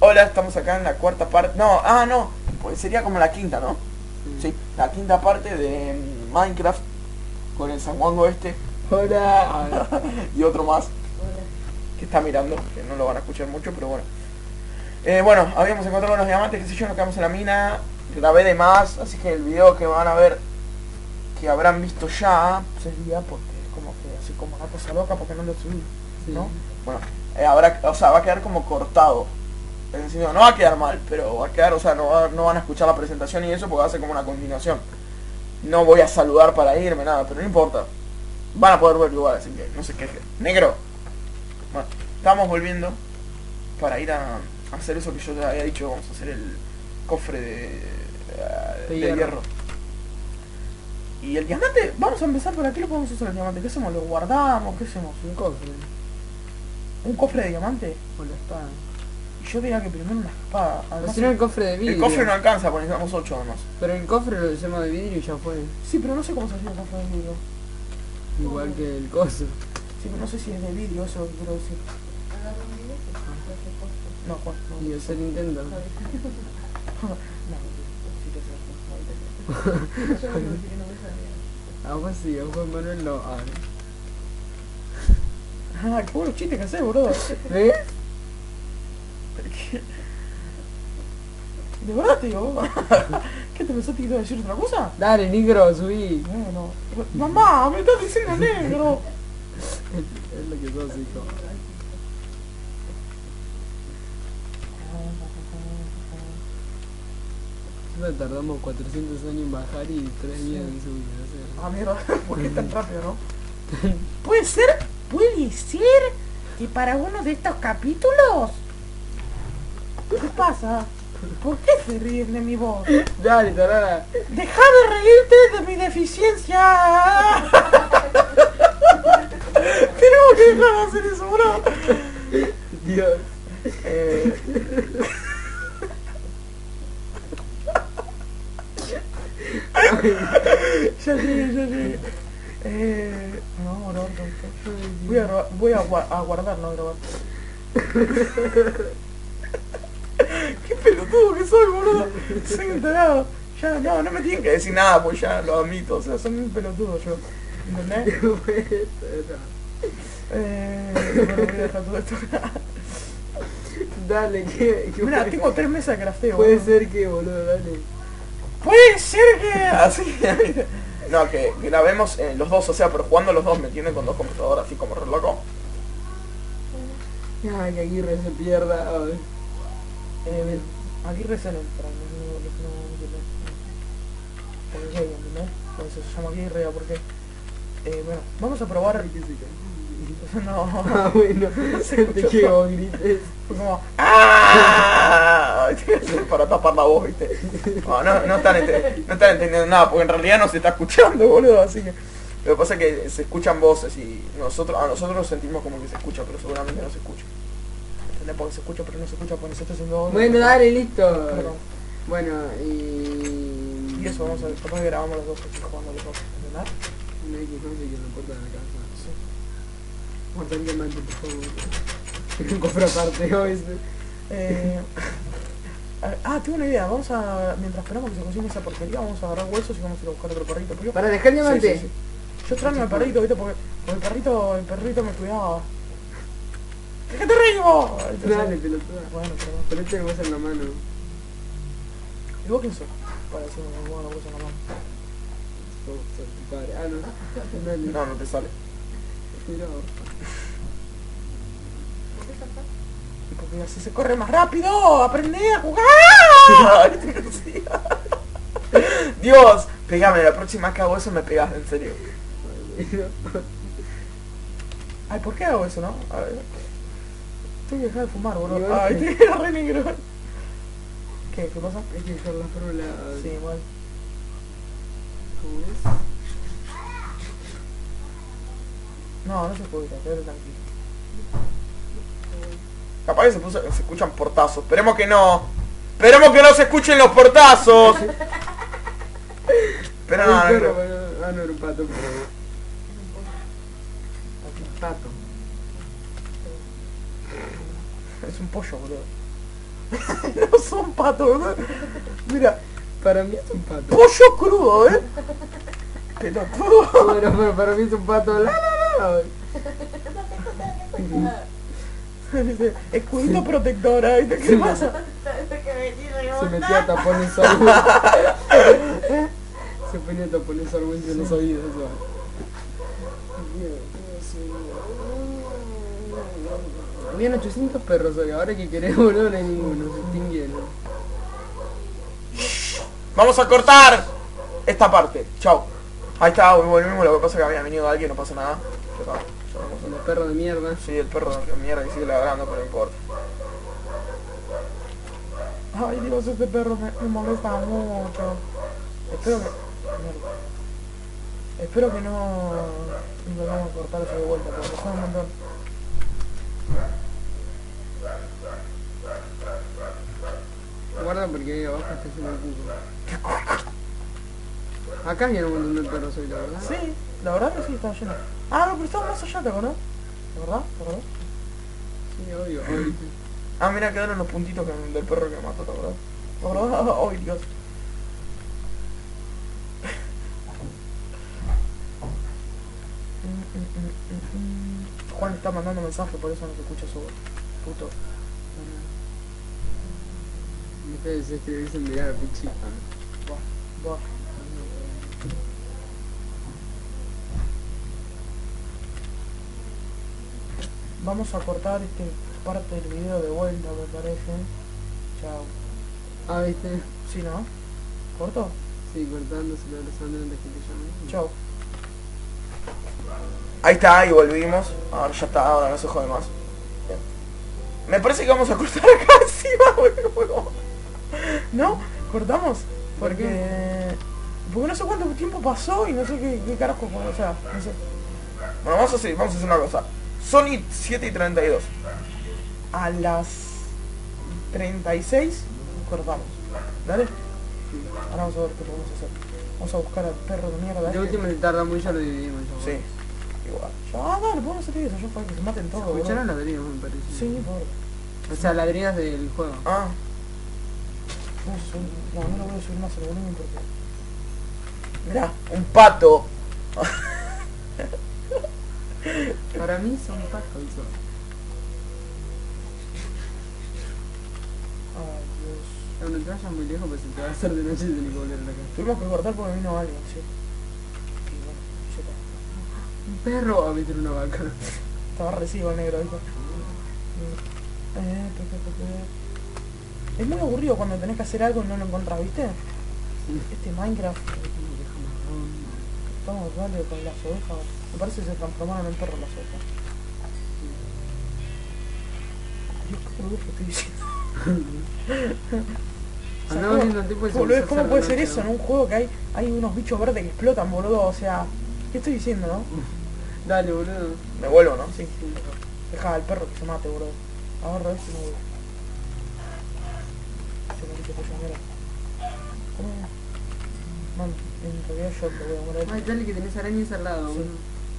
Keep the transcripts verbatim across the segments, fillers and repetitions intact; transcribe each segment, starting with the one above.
Hola, estamos acá en la cuarta parte. No, ah, no, pues sería como la quinta, ¿no? Sí, sí, la quinta parte de Minecraft con el sanguango este. Hola. Y otro más. Hola. Que está mirando, que no lo van a escuchar mucho, pero bueno. Eh, bueno, habíamos encontrado los diamantes, qué sé yo, nos quedamos en la mina. Grabé de más, así que el video que van a ver, que habrán visto ya, sería porque como que así como una cosa loca, porque no lo subí, Sí. ¿no? Bueno, eh, habrá, o sea, va a quedar como cortado. Es decir, no, no va a quedar mal, pero va a quedar, o sea, no, va- no van a escuchar la presentación y eso porque va a ser como una continuación. No voy a saludar para irme, nada, pero no importa. Van a poder ver igual, así que no se quejen. Negro. Bueno, estamos volviendo para ir a, a hacer eso que yo te había dicho, vamos a hacer el cofre de, de, De de hierro. hierro. Y el diamante, vamos a empezar por aquí, lo podemos usar el diamante. ¿Qué hacemos? ¿Lo guardamos? ¿Qué hacemos? Un cofre. ¿Un cofre de diamante? O la espada. Y yo diría que primero una espada. O Además, si no, el cofre de vidrio. el cofre no alcanza, porque necesitamos ocho además. Pero el cofre lo hacemos de vidrio y ya fue. Sí, pero no sé cómo se hace el cofre de vidrio. Igual que el coso. Sí, pero no sé si es de vidrio, eso quiero decir. Agarra un video y hace posto. No, Juan, no. Y hacer Nintendo. No, sí te sé, ahorita sí. Yo no sé que no me salía. A vos sí, a Juan Manuel no. Ah, Ah, qué buenos chistes que haces, boludo. ¿ves? De verdad te digo. ¿Qué te pensaste que te iba a decir otra cosa? Dale, negro, subí. Bueno. Mamá, me estás diciendo negro. Es, es lo que sos, hijo. Nosotros tardamos cuatrocientos años en bajar y tres días en subir. O Ah, mierda, ¿por qué tan rápido, no? ¿Puede ser? ¿Puede ser que para uno de estos capítulos? ¿Qué pasa? ¿Por qué se ríen de mi voz? sea. Dale, tarara. ¡Deja de reírte de mi deficiencia! Tenemos que dejar de hacer eso, bro. Dios. Eh... ya llegué, ya llegué. Eh... No, no, no, no. Voy a, gra- voy a, gua- a guardar, no a grabar. Qué pelotudo que soy, boludo. Soy un tarado. Ya, no, no me tienen que decir nada, pues ya lo admito. O sea, soy un pelotudo yo. ¿Entendés? Eh... Bueno, voy a dejar todo esto. Dale, que. que Mira, puede- tengo tres mesas de crafteo. Puede boludo. ser que, boludo, dale. Puede ser que... Así... No, que grabemos eh, los dos, o sea, pero jugando los dos, ¿me entienden? Con dos computadoras, así como re loco. Ay, que Aguirre se pierda. Ay. Eh, aquí recién entra, no, no, no, no, no, por el gay, ¿entendés? Por eso se llama Aguirre, porque... Eh, bueno, vamos a probar... Ay, que se cae. No, Ah, bueno, Se te escuchó quiero todo. grites. fue como... ¡Ah! Para tapar la voz, ¿viste? No, no, no, están ente- no están entendiendo nada, porque en realidad no se está escuchando, boludo, así que... Lo que pasa es que se escuchan voces y nosotros a nosotros sentimos como que se escucha, pero seguramente no se escucha. ¿Entendés? Porque se escucha, pero no se escucha, porque se está haciendo... Bueno, dale, listo. Perdón. Bueno, y... Y eso, vamos a ver, capaz que grabamos los dos aquí jugando los dos, ¿entendés? Una X once que en la puerta de la casa. Sí. Guarda el diamante, por favor. Un cofre aparte, hoy. Eh, ah, tengo una idea, vamos a... Mientras esperamos que se consiga esa porquería, vamos a agarrar huesos y vamos a ir a buscar otro perrito. Porque yo- Para dejar el diamante. Sí, sí, sí. Yo extraño al perrito, ¿viste? Porque, porque el perrito, el perrito me cuidaba. ¡Déjate reír vos! Entonces- Dale, pelotuda. Bueno, perdón. Ponete el hueso en la mano. ¿Y vos quién sos? Para decirme que me pongo la bolsa en la mano. Sos sos tu padre. Ah, no. Dale. No, no te sale. Mirá. ¿Por qué saltás? Y porque así se corre más rápido, aprendí a jugar. Dios, pegame, la próxima que hago eso me pegas, en serio. Ay, ¿por qué hago eso, no? A ver. Tengo que dejar de fumar, boludo. Igual Ay, que- te queda re negro. ¿Qué? ¿Qué pasa? Hay que dejar la fórmula. Sí, igual. ¿Cómo es? No, no se puede, quédate tranquilo. Capaz que se, puso, se escuchan portazos. Esperemos que no. Esperemos que no se escuchen los portazos. Pero no, no, Ay, no. perro, bueno, ah, no, era un pato. Un pato. Es un pollo, boludo. No son patos, ¿no? Mira, Para mí es un pato. pollo crudo, ¿eh? Pelotudo. Bueno, pero para mí es un pato. La, la, la. Dice, escudito protectora, ¿viste? ¿Qué pasa? Se metía tapones sargüense. Se ponía tapones sargüense en los oídos. Eso. Habían ochocientos perros hoy, ahora que querés, boludo, no hay ninguno, se extinguieron. Vamos a cortar esta parte. Chao. Ahí está, volvimos. Lo que pasa es que había venido alguien, no pasa nada. Ya está. Ya vamos a- Los perros de mierda. Sí, el perro de mierda que sigue ladrando, pero no importa. Ay, Dios, este perro me, me molesta mucho. Espero que... mierda. Espero que no... no vamos a cortar eso de vuelta, porque me suena un montón. Guarda porque ahí abajo está lleno de cuco. Acá hay un montón de perros hoy, la verdad. Sí, la verdad que sí, estaba lleno. Ah, no, pero estaba más allá, ¿te acordás? ¿De verdad? ¿De verdad? Sí, obvio, obvio. Ah, mira, quedaron los puntitos que, del perro que mató, ¿te acordás? ¿De verdad? Ay, Dios. Juan está mandando mensaje, por eso no se escucha su voz. Puto. Ustedes es que dicen mirar a Pichi. Va, va. Vamos a cortar este parte del video de vuelta, me parece. Chao. Ah, ¿viste? ¿Sí, no? ¿Corto? Sí, cortándose la abrazando antes que te llamen. Chao. Ahí está, y volvimos. Ahora ya está, ahora no se jode más. Bien. Me parece que vamos a cortar acá encima, boludo. ¿No? ¿Cortamos? ¿Por Porque... Porque no sé cuánto tiempo pasó y no sé qué, qué carajo, o sea, no sé. Bueno, vamos a hacer, vamos a hacer una cosa. Sony siete y treinta y dos. A las treinta y seis cortamos. ¿Dale? Ahora vamos a ver qué podemos hacer. Vamos a buscar al perro de mierda. De este. último se tarda mucho, ya lo dividimos. Ya, Sí, igual. Ya, ah, dale, podemos hacer eso, yo para que se maten todos. boludo. Escucharon ladridos, me parece. Sí, por... O sea, ladridos del juego. Ah. Vamos a subir... No, no lo voy a subir más el volumen porque... Mirá, un pato. Para mí son pájaros. Ay, Dios. Cuando te vayas muy lejos, pues se te va a hacer de noche y tenés que volver a la casa. Tuvimos que cortar porque vino alguien, sí. Y bueno, ya está. Un perro va a meter una vaca. Estaba recibo el negro, ¿viste? Eh, pe, pe, pe, pe. Es muy aburrido cuando tenés que hacer algo y no lo encontrás, ¿viste? Sí. Este Minecraft. Estamos dale con las ovejas. Me parece que se transformaron en perro las ovejas. Dios, qué boludo que estoy diciendo. Andamos viendo un tipo y se Boludo, empezó a ¿cómo hacer puede de ser noche, eso en ¿no? un juego que hay, hay unos bichos verdes que explotan, boludo? O sea, ¿qué estoy diciendo, no? Dale, boludo. Me vuelvo, ¿no? Sí. Deja al perro que se mate, boludo. Agarro esto y me voy. Se me dice pollo mierda. ¿Cómo? Man, en realidad yo lo voy a morir. Ay, dale que tenés arañas al lado, Sí. boludo.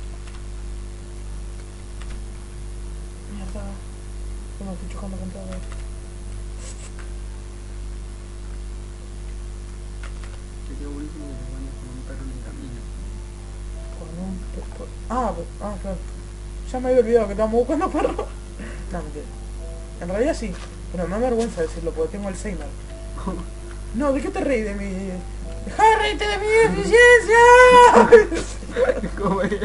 Mierda. Yo me estoy chocando con todo. Que quedó buenísimo que te bañas con un perro en el camino. Con un pe- por- Ah, pe- ah, claro. Ya me había olvidado que estábamos buscando perro. No, mentira. En realidad sí, pero me da vergüenza decirlo porque tengo Alzheimer. No, ¿de qué te reí? De mi... ¡Deja de reírte de mi deficiencia! ¿Cómo era?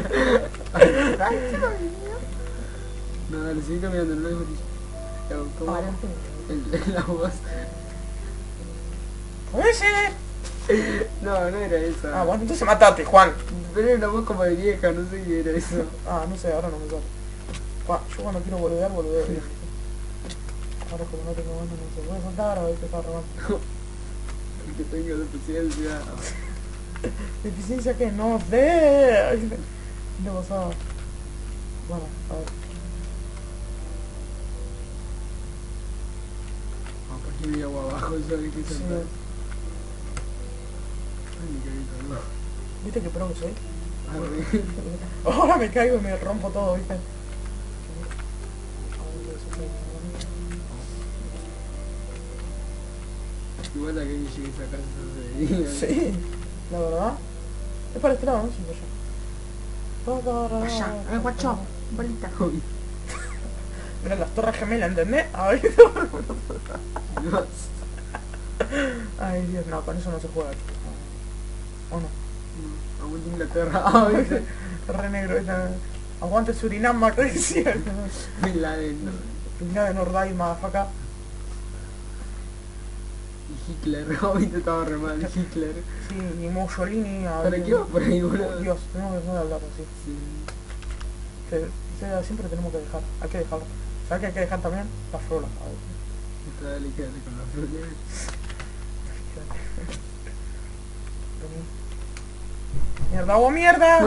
No, dale, sigue caminando, no lo dejo ni- ¿Cómo era? El- La voz. ¡Ese! No, no era esa. Ah, bueno, entonces matate, Juan. Pero era una voz como de vieja, no sé qué era eso. Ah, no sé, ahora no me sale. Pa, yo cuando quiero boludear, boludeo bien. Ahora como no tengo ganas, no se puede soltar, a ver qué está robando. Que tenga deficiencia. ¿Deficiencia qué? No sé. ¿Qué pasaba? Bueno, a ver. Ah, pues aquí vi agua abajo, yo dije Sí. saltar. Ay, mi carita, no. ¿Viste qué pro que soy? Arre. Ahora me caigo y me rompo todo, ¿viste? Igual acá que llegue a sacarse eso de día. Sí, la verdad. Es para este lado, ¿no? Sí, para allá. Allá, eh, guacho, bolita. Mira las torres gemelas, ¿entendés? Ay, Dios. ay Dios, no, con eso no se juega. ¿O no? No, aguante Inglaterra. Ah, ¿viste? Re negro, esa... Aguante Surinam, acá decía. Bin Laden, ¿no? Pinga de Nordai, motherfucker. Y Hitler, ahorita estaba re mal, Hitler. Sí, y Mussolini. ¿Para qué va por ahí, boludo? Dios, tenemos que dejar de hablar así. Sí. Que, que siempre tenemos que dejar, hay que dejarlo. ¿Sabes qué hay que dejar también? Las frutas. Dale, quédate con la fruta. Mierda, ¡oh mierda!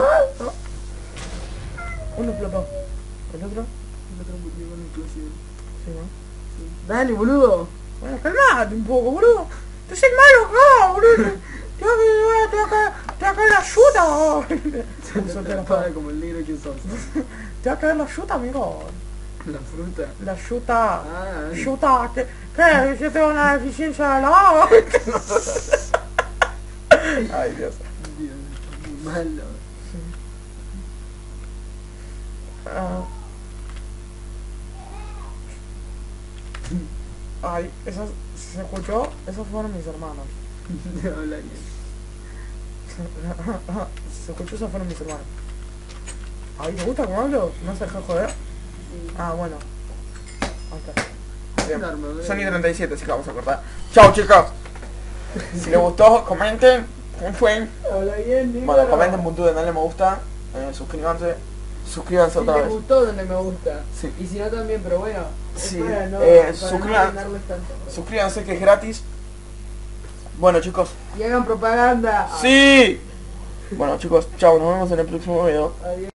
Uno explotó. ¿El otro? El otro murió con explosión. Sí, ¿no? Sí. Dale, boludo. Bueno, calmate un poco, boludo. Te es el malo acá, boludo. Te va a que, te va a caer, te va a caer la ayuda. Se te atrapada como el negro que sos. Te va a caer la ayuda, amigo. La fruta. La ayuda. Ah, Ayuda. ¿Qué? ¿Qué? Yo tengo una deficiencia de la agua. Ay, Dios. Dios, está muy malo. Ah. Ay, esas, ¿se escuchó? Esos fueron mis hermanos. De hablar bien. Se escuchó, esos fueron mis hermanos. Ay, ¿te gusta cómo hablo? ¿No se deja joder? Ah, bueno. Ahí está. Bien. Un armadura. Sony treinta y siete, así que vamos a cortar. Chao, chicos. Si les gustó, comenten. Confuen. Habla bien, Nico. Bueno, comenten, puntúen, denle me gusta. Eh, suscríbanse. Suscríbanse Si otra te vez. gustó, donde me gusta. Sí. Y si no también, pero bueno. es Sí, para no, eh, para suscriban- no llenarles tanto. Suscríbanse que es gratis. Bueno, chicos. Y hagan propaganda. ¡Sí! Bueno, chicos, chao, nos vemos en el próximo video. Adiós.